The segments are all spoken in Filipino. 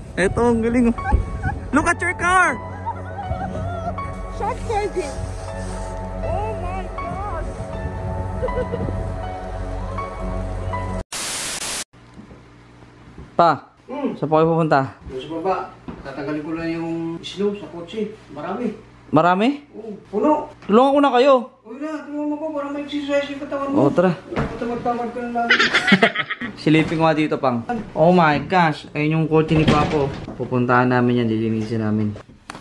Eto, ang galing. Look at your car! Short circuit. Oh my God. Pa, saan po kayo pupunta? Doon sa baba, tatanggalin ko lang yung snow sa kotse. Marami. Marami? Oo, puno. Tulungan ko na kayo. Uy na, tulungan mo ko para may exercise yung katawan mo. Oo, tara. Tamad-tamad ka na lang. Silipin ko nga dito, Pang. Oh my gosh, ayun yung kotse ni Papo. Pupuntahan namin yan, lilinisin namin.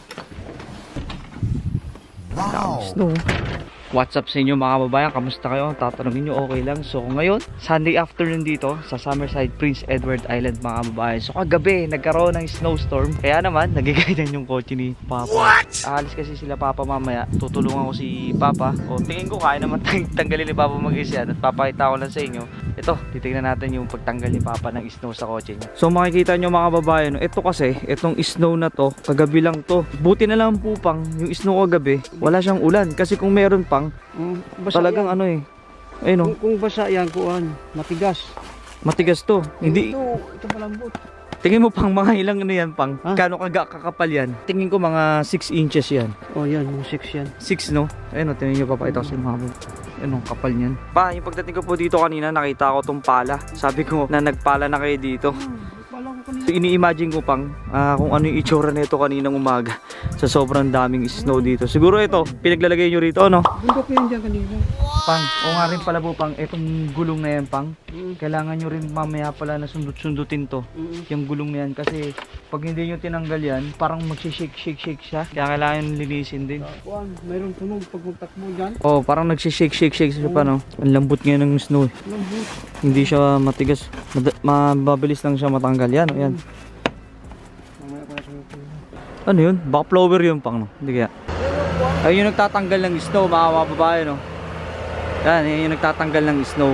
Wow! Snow. What's up sa inyo mga kababayan? Kamusta kayo? Tatanungin nyo, okay lang. So ngayon, Sunday afternoon dito sa Summerside, Prince Edward Island mga kababayan. So kagabi, nagkaroon ng snowstorm. Kaya naman, nagigainan yung kotse ni Papa. What? Aalis kasi sila Papa mamaya. Tutulungan ko si Papa. O tingin ko kaya naman tanggalin ni Papa mag-isa. At papakita ko lang sa inyo. Ito, titignan natin yung pagtanggal ni Papa ng snow sa kotse niya. So makikita nyo mga kababayan, ito kasi, itong snow na to, kagabi lang to. Buti na lang po Pang, yung snow kagabi, wala siyang ulan. Kasi kung meron Pang, talagang yan. Ano eh. Ayun oh. Kung basa yan, kuan, matigas. Matigas to. Hindi. Ito malambot. Tingin mo Pang, mga ilang ano yan Pang? Kano kakapal yan? Tingin ko mga 6 inches yan. Oh yan, mga 6 yan. 6 no? Ayun o, tingnan nyo papakita ko sa mga ano, kapal niyan. Pa, yung pagdating ko po dito kanina, nakita ko tong pala. Sabi ko na nagpala na kayo dito. So, ini-imagine ko Pang kung ano yung itsura nito kaninang umaga sa sobrang daming snow dito. Siguro ito, pinaglalagay nyo rito, ano? Bundok ko yun dyan kanina. Pang, o nga rin pala po Pang, itong gulong na yan Pang, kailangan nyo rin mamaya pala na sundot-sundutin to, yung gulong na yan. Kasi pag hindi nyo tinanggal yan, parang magsishake-shake siya. Kaya kailangan linisin din. Kuan, mayroong tunog pag magtakbo dyan. Oh, parang nagsishake-shake siya pa, no? Ang lambot ngayon ng snow. Lambot. Hindi siya matigas. Mabilis lang siya matanggal. Yan, yan. Ano yun? Baka flower yun Pang, no? Hindi kaya. Ayun yung nagtatanggal ng snow, mga kababayan, no? Yan, yun yung nagtatanggal ng snow.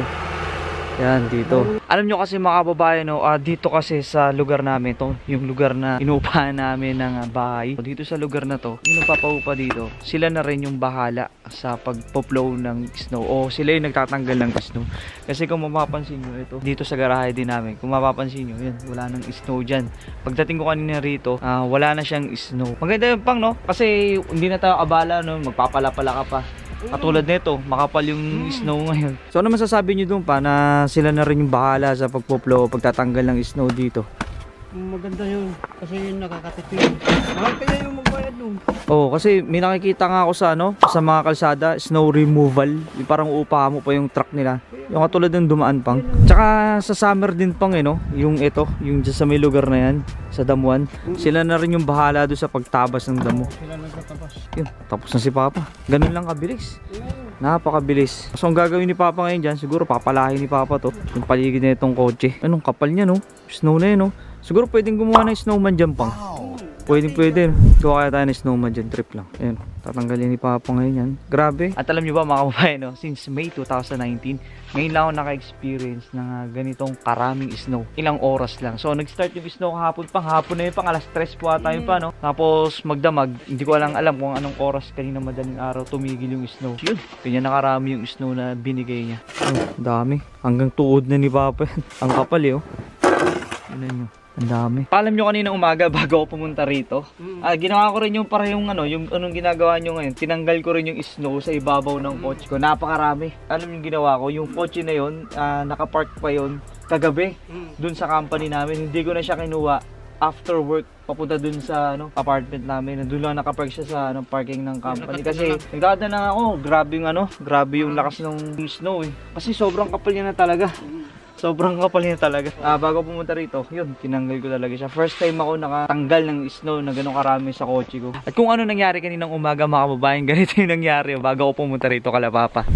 Yan, dito. Alam nyo kasi mga kababayan, no, dito kasi sa lugar namin to, yung lugar na inuupahan namin ng bahay. Dito sa lugar na to, yung nagpapaupa dito, sila na rin yung bahala sa pagpo-flow ng snow. O sila yung nagtatanggal ng snow. Kasi kung mapapansin nyo, ito, dito sa garahe din namin, kung mapapansin nyo, yan, wala nang snow dyan. Pagdating ko kanina rito, wala na siyang snow. Maganda yun Pang, no? Kasi hindi na tayo abala, no? Magpapala-pala ka pa. Katulad nito, makapal yung snow ngayon. So ano masasabi nyo dun Pa na sila na rin yung bahala sa pagpo-flow, pagtatanggal ng snow dito? Maganda yun, kasi yun nakakatipid. Mahal kaya yung magbayad nun. Oo, kasi may nakikita nga ako sa ano, sa mga kalsada, snow removal. Yung parang uupahan mo pa yung truck nila. Yung katulad ng dumaan Pang. Tsaka sa summer din Pang no, yung ito, yung dyan sa may lugar na yan, sa damuan. Sila na rin yung bahala doon sa pagtabas ng damo. Sila nagtatabas. Yun, tapos na si Papa. Ganun lang kabilis. Napakabilis. So ang gagawin ni Papa ngayon dyan, siguro papalahin ni Papa to, yung paligid na itong kotse. Anong kapal niya no, snow na yun no. Siguro pwedeng gumawa ng snowman dyan Pang. Pwede. Gawa kaya tayo ng snowman dyan, trip lang. Ayan, tatanggalin ni Papa ngayon yan. Grabe. At alam nyo ba mga kababayan, no? Since May 2019, ngayon lang ako naka-experience ng ganitong karaming snow. Ilang oras lang. So nag-start yung snow kahapon Pang. Hapon na yun Pang, alas 3 po ata yun pa, no? Tapos magdamag, hindi ko alam kung anong oras kanina madaling araw tumigil yung snow. Yun, ganyan nakarami yung snow na binigay niya. Oh, dami. Hanggang tuod na ni Papa yan. Ang kapal eh, oh. Ano nyo? Ang dami. Paalam nyo kanina umaga bago ako pumunta rito. Ginawa ko rin yung parehong ano, yung anong ginagawa nyo ngayon. Tinanggal ko rin yung snow sa ibabaw ng kotse ko. Napakarami. Alam yung ginawa ko, yung kotse na yun, nakapark pa yun kagabi dun sa company namin. Hindi ko na siya kinuha after work papunta dun sa ano, apartment namin. Doon lang nakapark siya sa ano, parking ng company. Kasi nagdadaan na ako, grabe yung lakas ng snow eh. Kasi sobrang kapal niya na talaga. Sobrang kapal niya talaga. Bago pumunta rito, yun, tinanggal ko talaga siya. First time ako nakatanggal ng snow na gano'ng karami sa kotse ko. At kung ano nangyari kaninang umaga mga kababayan, ganito yung nangyari bago ako pumunta rito kala Papa.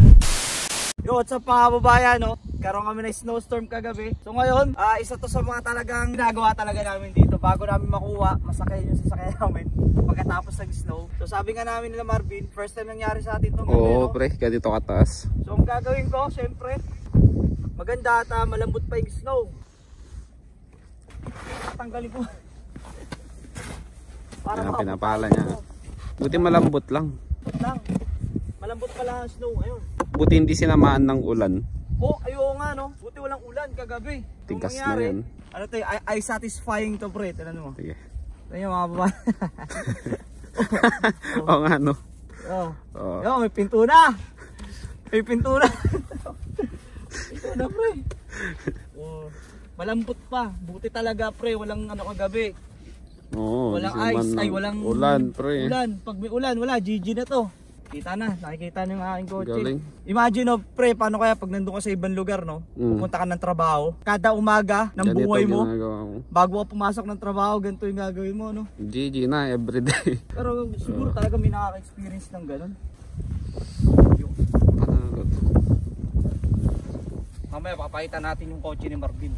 Yo, what's up mga kababayan, no? Karoon kami ng snowstorm kagabi. So ngayon, isa to sa mga talagang ginagawa talaga namin dito. Bago namin makuha, masakay yung sasakyan namin pagkatapos ng snow. So sabi nga namin nila Marvin, first time nangyari sa atin itong gabi, no? Pre, ganito kataas. So ang gagawin ko, syempre, maganda at malambot pa yung snow. Tanggalin ko. Para yan, pinapala niya. Buti malambot lang. Malambot pala ang snow. Ayun. Buti hindi sinamaan ng ulan. Oh, ayo nga no. Buti walang ulan kagabi. Kung Tigas na mangyari, yan. ano to, ay satisfying to pre. Tignan mo. Sige. Tignan nyo mga babae. Oo nga, no? Oh. Oo. Yo, may pinto na. May pinto na. Pinto na pre. Oh. Malambot pa. Buti talaga pre, walang ano kagabi. Oo. Walang di ice, naman ay ng walang ulan, pre. Ulan. Pag may ulan, wala, GG na to. Kita na, nakikita niyo yung aking kotse. Galing. Imagine no, pre, paano kaya pag nandun ka sa ibang lugar, no? Pupunta ka ng trabaho, kada umaga ng Ganito buhay mo, ginagawa mo. bago ka pumasok ng trabaho, ganito yung gagawin mo, no? GG na, everyday. Pero siguro talaga may nakaka-experience ng ganun. Panalo to. Mamaya papakita natin yung kotse ni Marvin.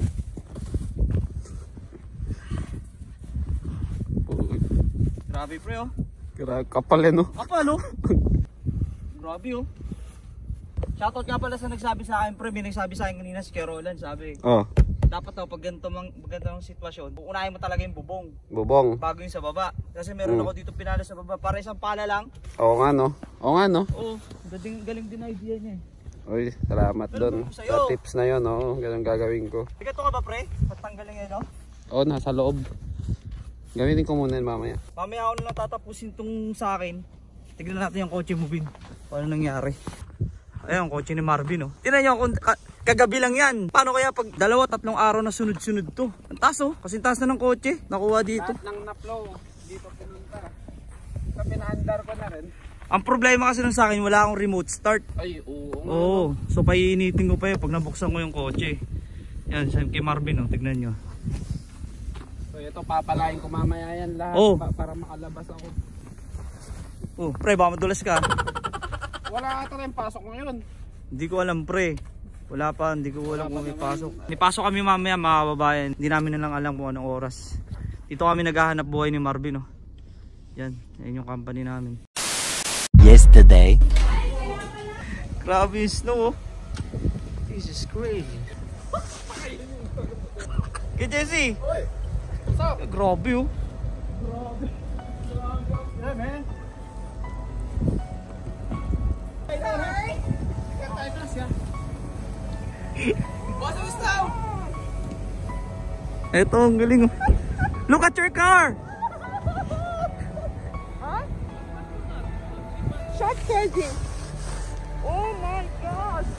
Uy, Grabe pre, oh. kapal eh, no? Kapal, oh. Grabe, oh. Shoutout nga pala sa nagsabi sa akin, pre. May nagsabi sa akin kanina si Carolan, sabi. Oh, Dapat daw pag ganitong sitwasyon, uunahin mo talaga yung bubong bubong. bago yung sa baba. Kasi meron ako dito pinalo sa baba, para isang pala lang. Oo nga, no? Oo nga, no? Oo, galing din idea niya eh. Uy, salamat doon. sa'yo. Sa tips na yun, no? Ganun gagawin ko. Tiga to ka ba pre? Patanggalin ngayon, no? Oo, nasa loob. Gamitin ko muna yun mamaya. Mamaya ako na lang tatapusin tong sa akin. Tignan natin yung kotse mo, Bin. Paano nangyari? Ayan, yung kotse ni Marvin, oh. Tignan nyo kung kagabi lang yan. Paano kaya pag 2-3 araw na sunod-sunod to? Ang taas, oh. Kasi taas na ng kotse. Nakuha dito. Lahat ng na-flow, dito pinunta. Sa pinaandar ko na rin. Ang problema kasi nung sa akin, wala akong remote start. Ay, oo. Oo. So, paiinitin ko pa yun pag nabuksan ko yung kotse. Yan, kay Marvin, oh. Tignan nyo. So, ito papalain ko mamaya yan lahat para makalabas ako. Oh, pre, baka madulas ka. Wala ata rin pasok ngayon. Hindi ko alam, pre. Wala pa, hindi ko alam kung may pasok. May pasok kami mamaya, mga babayan. Hindi namin na lang alam kung anong oras. Dito kami naghahanap buhay ni Marvin, oh. Yan, yan yung company namin. Yesterday. Grabe yung snow, oh. This is crazy. Kay Jesse. What's up? Grabe, oh. Yeah, man. Eto, ang galing, oh. Look at your car! Huh? Short charging. Oh my gosh.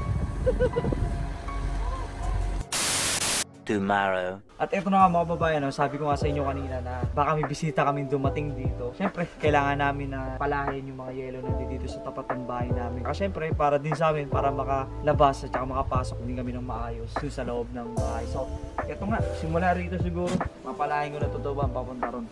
Tomorrow. At eto na nga mga babayan, no? Sabi ko nga sa inyo kanina na baka may bisita kami dumating dito. Siyempre, kailangan namin na palahin yung mga yelo na dito sa tapat ng bahay namin. Kasi siyempre, para din sa amin, para makalabas at saka makapasok din kami ng maayos dun sa loob ng bahay. So, eto nga, simula rito siguro, mapalahin ko na totoo ba ang papunta ron.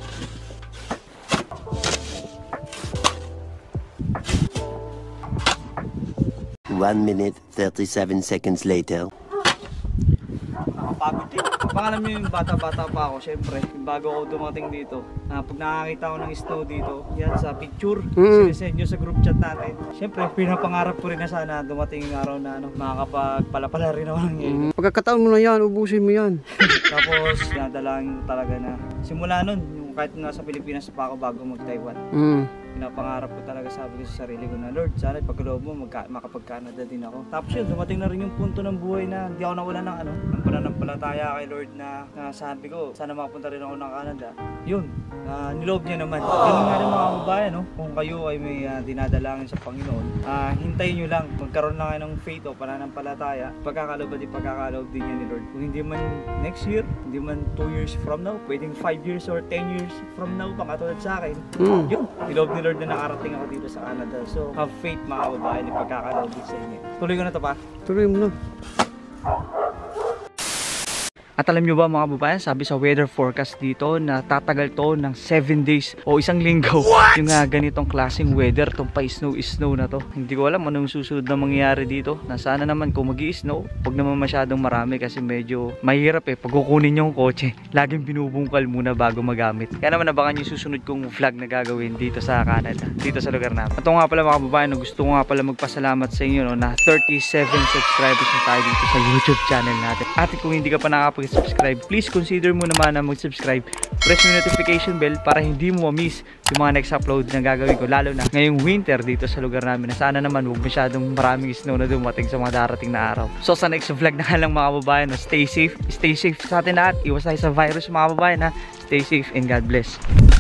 One minute, 37 seconds later. Nakapagod din. Baka alam nyo yung bata-bata pa ako, syempre, bago ako dumating dito, pag nakakita ko ng snow dito, yan sa picture, sinesend nyo sa group chat natin. Syempre, pinapangarap ko rin na sana dumating yung araw na makakapagpala-pala rin ako ng yelo. Pagkakataon mo na yan, ubusin mo yan. Tapos, nadalangin ko talaga na simula nun, yung kahit nasa Pilipinas pa ako bago mag-Taiwan. Pinapangarap ko talaga, sabi ko sa sarili ko na, Lord, sana pagkaloob mo makapag-Canada din ako. Tapos yun, dumating na rin yung punto ng buhay na hindi ako nawala ng pananampalataya kay Lord na sabi ko, sana makapunta rin ako ng Canada. Yun, niloob niya naman. Ganun nga rin mga kababayan, no? Kung kayo ay may dinadalangin sa Panginoon, hintayin nyo lang, magkaroon lang kayo ng faith o pananampalataya, pagkakaloob at pagkakaloob din niya ni Lord. Kung hindi man next year, hindi man 2 years from now, pwedeng 5 years or 10 years from now, katulad sa akin, yun, niloob ni Lord na nakarating ako dito sa Canada. So, have faith mga kababayan, ipagkakaloob din sa inyo. Tuloy ko na to pa. Tuloy mo na. At alam nyo ba mga kababayan, sabi sa weather forecast dito na tatagal to ng 7 days o isang linggo. Yung ganitong klaseng weather, itong pa-snow na to. Hindi ko alam anong susunod na mangyayari dito. Na sana naman kung mag-i-snow, huwag naman masyadong marami kasi medyo mahirap pag kukunin yung kotse. Laging binubungkal muna bago magamit. Kaya naman abangan yung susunod kong vlog na gagawin dito sa Canada, dito sa lugar natin. Ito nga pala mga kababayan, gusto ko nga pala magpasalamat sa inyo na 37 subscribers na tayo dito sa YouTube channel natin. At kung hindi ka pa nakapag subscribe, please consider mo naman na mag-subscribe. Press yung notification bell para hindi mo ma-miss yung mga next upload na gagawin ko, lalo na ngayong winter dito sa lugar namin na sana naman huwag masyadong maraming snow na dumating sa mga darating na araw. So sa next vlog na lang mga kababayan, stay safe sa atin lahat, iwas tayo sa virus mga kababayan ha. Stay safe and God bless.